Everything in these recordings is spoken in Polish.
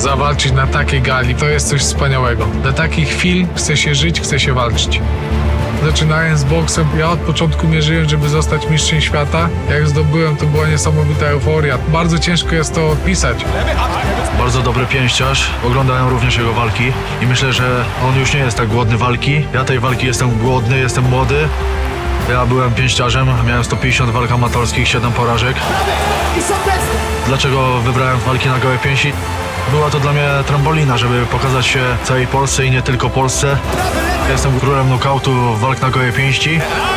zawalczyć na takiej gali. To jest coś wspaniałego. Dla takich chwil chce się żyć, chce się walczyć. Zaczynając z boksem, ja od początku mierzyłem, żeby zostać mistrzem świata. Jak zdobyłem, to była niesamowita euforia. Bardzo ciężko jest to opisać. Bardzo dobry pięściarz. Oglądałem również jego walki i myślę, że on już nie jest tak głodny walki. Ja tej walki jestem głodny, jestem młody. Ja byłem pięściarzem, miałem 150 walk amatorskich, 7 porażek. Dlaczego wybrałem walki na gołe pięści? Była to dla mnie trampolina, żeby pokazać się całej Polsce i nie tylko Polsce. Jestem królem knockoutu walk na gołe pięści.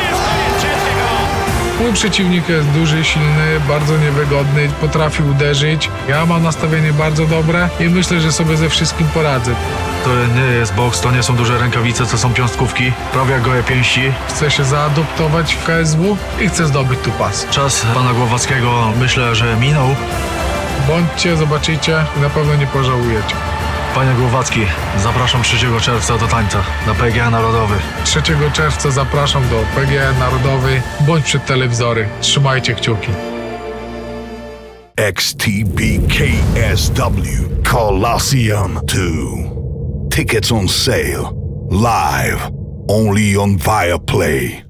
Mój przeciwnik jest duży, silny, bardzo niewygodny, potrafi uderzyć. Ja mam nastawienie bardzo dobre i myślę, że sobie ze wszystkim poradzę. To nie jest boks, to nie są duże rękawice, to są piąstkówki, prawie jak gołe pięści. Chcę się zaadoptować w KSW i chcę zdobyć tu pas. Czas pana Głowackiego myślę, że minął. Bądźcie, zobaczycie i na pewno nie pożałujecie. Panie Głowacki, zapraszam 3 czerwca do tańca na PGA Narodowy. 3 czerwca zapraszam do PGA Narodowy. Bądź przed telewizory. Trzymajcie kciuki. XTBKSW Colosseum 2. Tickets on sale. Live. Only on Viaplay.